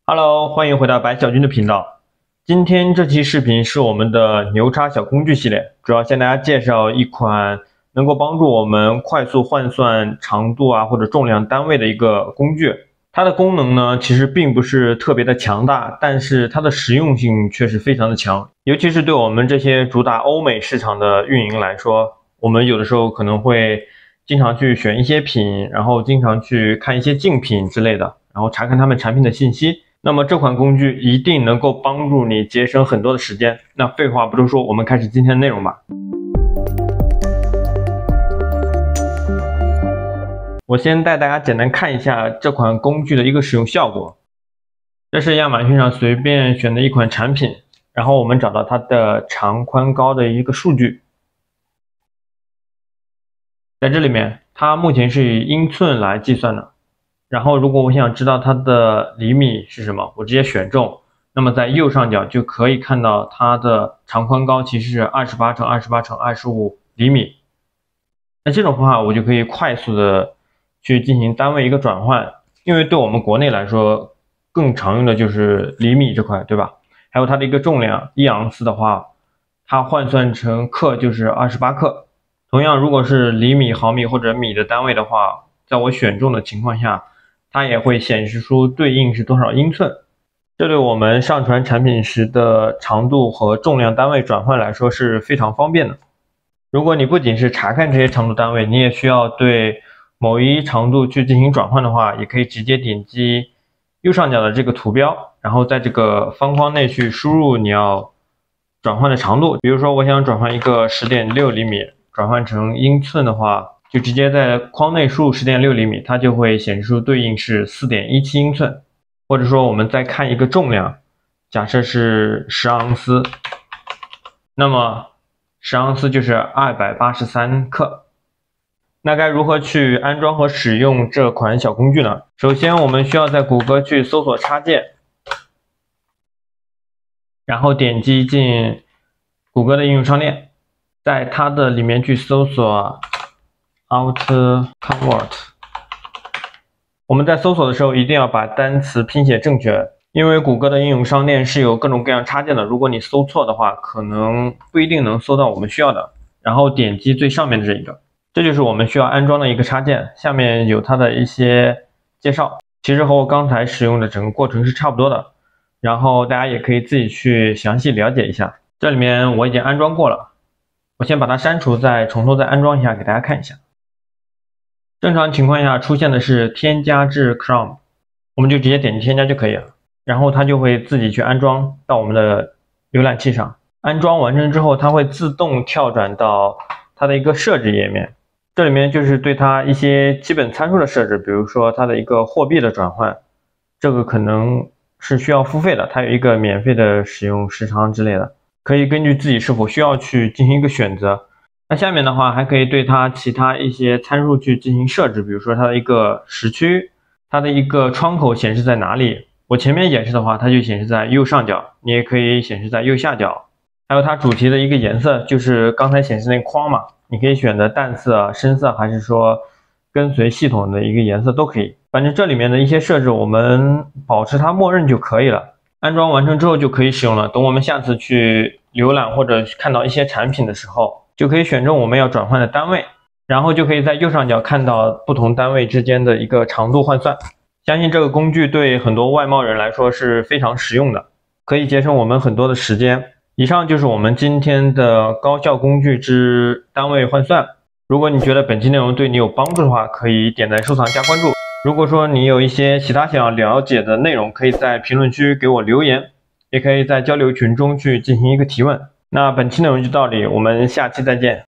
Hello，欢迎回到白小军的频道。今天这期视频是我们的牛叉小工具系列，主要向大家介绍一款能够帮助我们快速换算长度或者重量单位的一个工具。它的功能呢，其实并不是特别的强大，但是它的实用性却是非常的强，尤其是对我们这些主打欧美市场的运营来说，我们有的时候可能会经常去选一些品，然后经常去看一些竞品之类的，然后查看他们产品的信息。那么这款工具一定能够帮助你节省很多的时间。那废话不多说，我们开始今天的内容吧。我先带大家简单看一下这款工具的一个使用效果。这是亚马逊上随便选的一款产品，然后我们找到它的长宽高的一个数据。在这里面，它目前是以英寸来计算的。然后如果我想知道它的厘米是什么，我直接选中，那么在右上角就可以看到它的长宽高其实是28乘28乘25厘米。那这种方法我就可以快速的去进行单位一个转换，因为对我们国内来说更常用的就是厘米这块，对吧？还有它的一个重量，1盎司的话，它换算成克就是28克。同样，如果是厘米、毫米或者米的单位的话，在我选中的情况下，它也会显示出对应是多少英寸。这对我们上传产品时的长度和重量单位转换来说是非常方便的。如果你不仅是查看这些长度单位，你也需要对某一长度去进行转换的话，也可以直接点击右上角的这个图标，然后在这个方框内去输入你要转换的长度。比如说我想转换一个 10.6 厘米，转换成英寸的话，就直接在框内输入 10.6 厘米，它就会显示出对应是 4.17 英寸。或者说我们再看一个重量，假设是10盎司，那么10盎司就是283克。那该如何去安装和使用这款小工具呢？首先我们需要在谷歌去搜索插件，然后点击进谷歌的应用商店，在它的里面去搜索 Outconvert。我们在搜索的时候一定要把单词拼写正确，因为谷歌的应用商店是有各种各样插件的，如果你搜错的话，可能不一定能搜到我们需要的。然后点击最上面的这一个，这就是我们需要安装的一个插件，下面有它的一些介绍，其实和我刚才使用的整个过程是差不多的，然后大家也可以自己去详细了解一下。这里面我已经安装过了，我先把它删除，再从头再安装一下给大家看一下。正常情况下出现的是添加至 Chrome， 我们就直接点击添加就可以了，然后它就会自己去安装到我们的浏览器上。安装完成之后，它会自动跳转到它的一个设置页面，这里面就是对它一些基本参数的设置，比如说它的一个货币的转换，这个可能是需要付费的，它有一个免费的使用时长之类的，可以根据自己是否需要去进行一个选择。那下面的话还可以对它其他一些参数去进行设置，比如说它的一个时区，它的一个窗口显示在哪里，我前面演示的话它就显示在右上角，你也可以显示在右下角。还有它主题的一个颜色，就是刚才显示那个框嘛，你可以选择淡色、深色，还是说跟随系统的一个颜色都可以。反正这里面的一些设置我们保持它默认就可以了。安装完成之后就可以使用了，等我们下次去浏览或者看到一些产品的时候，就可以选中我们要转换的单位，然后就可以在右上角看到不同单位之间的一个长度换算。相信这个工具对很多外贸人来说是非常实用的，可以节省我们很多的时间。以上就是我们今天的高效工具之单位换算。如果你觉得本期内容对你有帮助的话，可以点赞、收藏、加关注。如果说你有一些其他想要了解的内容，可以在评论区给我留言，也可以在交流群中去进行一个提问。那本期内容就到这里，我们下期再见。